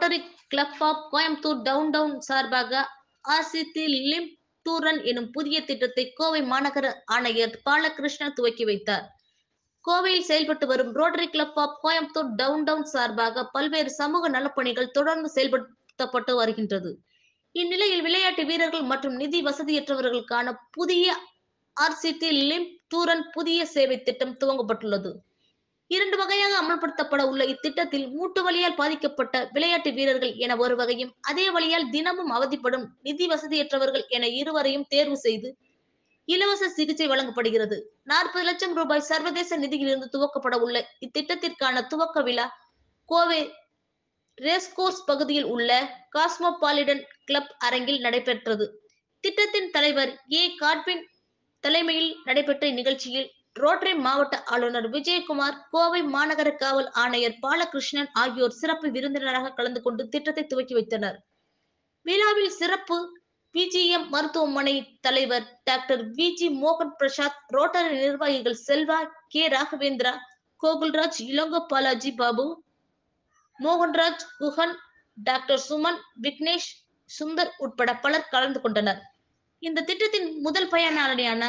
Rotary club of Coimbatore town சார்பாக ஆசித்தி Lim டூரன் எனும் புதிய திட்டத்தை கோவை மாநகர ஆணையர் பாலகிருஷ்ணன் துவக்கி வைத்தார். கோவையில் செயல்பட்டு வரும் rotary club of Coimbatore town சார்பாக பல்வேறு சமூக நலப்பணிகள் தொடர்ந்து செயல்படுத்தப்பட்டு வருகின்றது. இந்நிலையில் விளையாட்டு வீரர்கள் மற்றும் நிதி வசதியற்றவர்களுக்கான புதிய ஆர்சிடி லிம் டூரன் புதிய சேவை திட்டம் துவங்கப்பட்டுள்ளது. 2 வகையாக அமல்படுத்தப்பட உள்ள இத்திட்டத்தில் மூட்டு வலியால் பாதிக்கப்பட்ட விளையாட்டு வீரர்கள் என ஒரு வகையும், அதே வழியால் தினமும் அவதிப்படும் நிதி வசதியற்றவர்கள் என இருவரையும் தேர்வு செய்து இலவச சிகிச்சை வழங்கப்படுகிறது. 40 லட்சம் ரூபாய் சர்வதேச நிதியிலிருந்து துவக்கப்பட உள்ள இத்திட்டத்திற்கான துவக்க விழா கோவை ரேஸ்கோர்ஸ் பகுதியில் உள்ள காஸ்மோபாலிடன் கிளப் அரங்கில் நடைபெற்றது. திட்டத்தின் தலைவர் ஏ. காட்வின் தலைமையில் நடைபெற்ற இந்நிகழ்ச்சியில் ரோட்டரி மாவட்ட ஆளுநர் விஜயகுமார், கோவை மாநகர காவல் ஆணையர் பாலகிருஷ்ணன் ஆகியோர் சிறப்பு விருந்தினராக கலந்து கொண்டு திட்டத்தை துவக்கி வைத்தனர். விழாவில் சிறப்பு பிஜிஎம் மருத்துவமனை தலைவர் டாக்டர் வி.ஜி. மோகன் பிரசாத், ரோட்டரி நிர்வாகிகள் செல்வா, கே. ராகவேந்திரா, கோகுல்ராஜ், இளங்கோ பாலாஜி பாபு, மோகன்ராஜ், குஹன், டாக்டர் சுமன், விக்னேஷ், சுந்தர் உட்பட பலர் கலந்து கொண்டனர். இந்த திட்டத்தின் முதல் பயனாளியான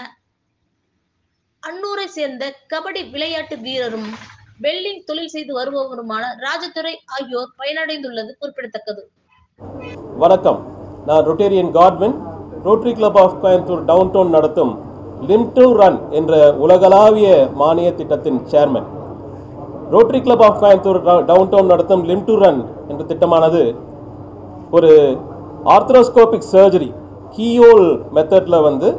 அன்னூரை சேர்ந்த கபடி விளையாட்டு வீரரும் வெல்டிங் தொழில் செய்து வருபவருமான ராஜதுரை ஆகியோர் பயனடைந்துள்ளது குறிப்பிடத்தக்கது. வணக்கம், நான் rotarian Godwin. Rotary club of Coimbatore town நடத்தும் லிம் டு ரன் என்ற உலகளாவிய மானிய திட்டத்தின் chairman. Rotary club of Coimbatore town நடத்தும் லிம் டு ரன் என்ற திட்டமானது ஒரு ஆர்த்ரோஸ்கோபிக் சர்ஜரி, கீயோல் மெத்தடில் வந்து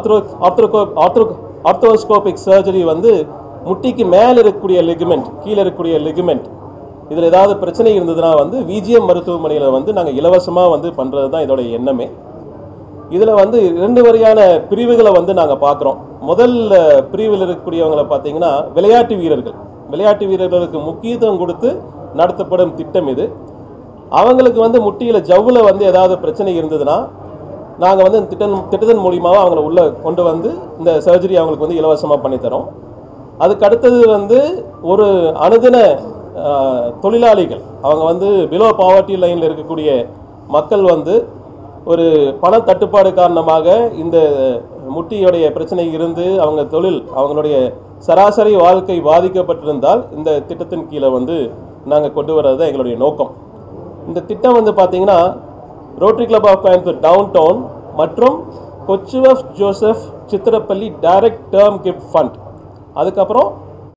ஆர்த்ரோஸ்கோபிக் சர்ஜரி வந்து முட்டிக்கு மேலே இருக்கக்கூடிய லிகமெண்ட், கீழே இருக்கக்கூடிய லிகமெண்ட், இதில் ஏதாவது பிரச்சனை இருந்ததுன்னா வந்து விஜிஎம் மருத்துவமனையில் வந்து நாங்கள் இலவசமாக வந்து பண்ணுறது தான் இதோட எண்ணமே. இதில் வந்து 2 வகையான பிரிவுகளை வந்து நாங்கள் பார்க்குறோம். முதல் பிரிவில் இருக்கக்கூடியவங்களை பார்த்தீங்கன்னா விளையாட்டு வீரர்களுக்கு முக்கியத்துவம் கொடுத்து நடத்தப்படும் திட்டம் இது. அவங்களுக்கு வந்து முட்டியில் ஜவ்வில் வந்து ஏதாவது பிரச்சனை இருந்ததுன்னா நாங்கள் வந்து திட்டத்தின் மூலியமாக அவங்கள உள்ளே கொண்டு வந்து இந்த சர்ஜரி அவங்களுக்கு வந்து இலவசமாக பண்ணித்தரோம். அதுக்கு அடுத்தது வந்து ஒரு அனுதின தொழிலாளிகள், அவங்க வந்து பிலோ பாவர்ட்டி லைனில் இருக்கக்கூடிய மக்கள் வந்து ஒரு பண தட்டுப்பாடு காரணமாக இந்த முட்டியுடைய பிரச்சனை இருந்து அவங்களுடைய சராசரி வாழ்க்கை பாதிக்கப்பட்டிருந்தால் இந்த திட்டத்தின் கீழே வந்து நாங்கள் கொண்டு வர்றது தான் எங்களுடைய நோக்கம். இந்த திட்டம் வந்து பார்த்தீங்கன்னா rotary club of Coimbatore town மற்றும் Kochouseph Chittilappilly direct term gift fund, அதுக்கப்புறம்